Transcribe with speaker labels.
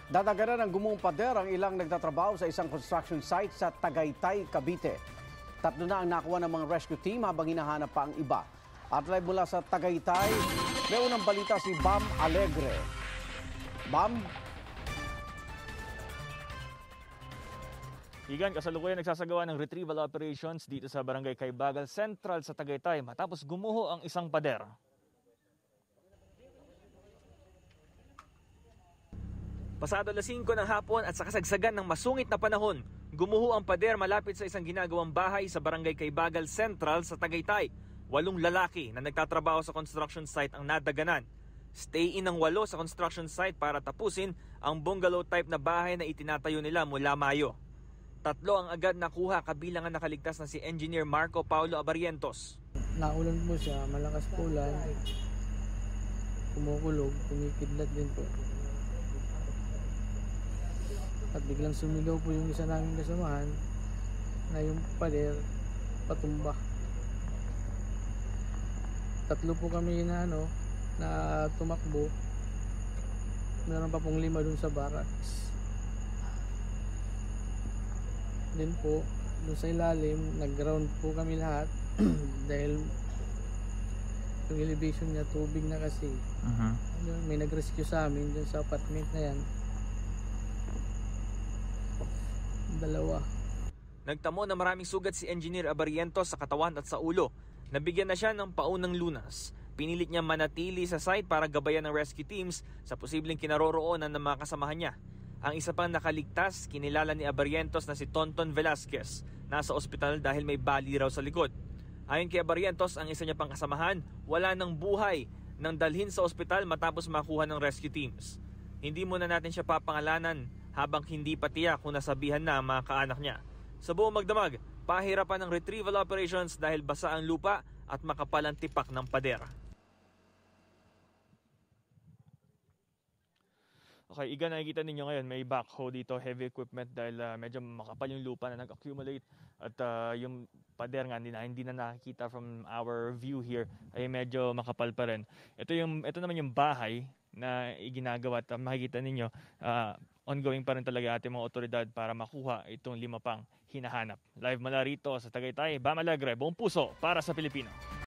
Speaker 1: Dadaganan ng gumuhong pader ang ilang nagtatrabaho sa isang construction site sa Tagaytay, Cavite. 3 na ang nakuha ng mga rescue team habang hinahanap pa ang iba. At live mula sa Tagaytay, may unang balita si Bam Alegre. Bam?
Speaker 2: Igan, kasalukuyan nagsasagawa ng retrieval operations dito sa Barangay Caybagal Central sa Tagaytay matapos gumuho ang isang pader. Pasado 5:00 ng hapon at sa kasagsagan ng masungit na panahon, gumuho ang pader malapit sa isang ginagawang bahay sa Barangay Caybagal Central sa Tagaytay. 8 lalaki na nagtatrabaho sa construction site ang nadaganan. Stay-in ng 8 sa construction site para tapusin ang bungalow type na bahay na itinatayo nila mula Mayo. 3 ang agad nakuha, kabilang ang nakaligtas na si Engineer Marco Paulo Abarientos.
Speaker 3: Naulan po siya, malakas po ulan, kumukulog, kumikidlat din po. At biglang sumigaw po yung isa naming kasamahan na yung pader patumba. 3 po kami na tumakbo. Meron pa pong 5 dun sa barracks. Din po, dun sa ilalim, nag-ground po kami lahat dahil yung elevation niya tubig na kasi. May nag-rescue sa amin dun sa apartment na yan. 2.
Speaker 2: Nagtamo na maraming sugat si Engineer Abarientos sa katawan at sa ulo. Nabigyan na siya ng paunang lunas. Pinilit niya manatili sa site para gabayan ng rescue teams sa posibleng kinaroroonan ng mga kasamahan niya. Ang isa pang nakaligtas, kinilala ni Abarientos na si Tonton Velasquez. Nasa ospital dahil may bali raw sa likod. Ayon kay Abarientos, ang isa niya pang kasamahan wala ng buhay nang dalhin sa ospital matapos makuha ng rescue teams. Hindi muna natin siya papangalanan habang hindi pa tiyak kung nasabihan na ang mga kaanak niya. Sa buong magdamag, pahirapan ng retrieval operations dahil basa ang lupa at makapal ang tipak ng pader. Okay, Iga, nakikita ninyo ngayon may backhoe dito, heavy equipment dahil medyo makapal yung lupa na nag-accumulate at yung pader nga hindi na nakikita from our view here ay medyo makapal pa rin. Ito naman yung bahay na iginagawa at makikita ninyo ongoing pa rin talaga ating mga otoridad para makuha itong 5 pang hinahanap. Live mula rito sa Tagaytay, Bam Alegre, buong puso para sa Pilipino.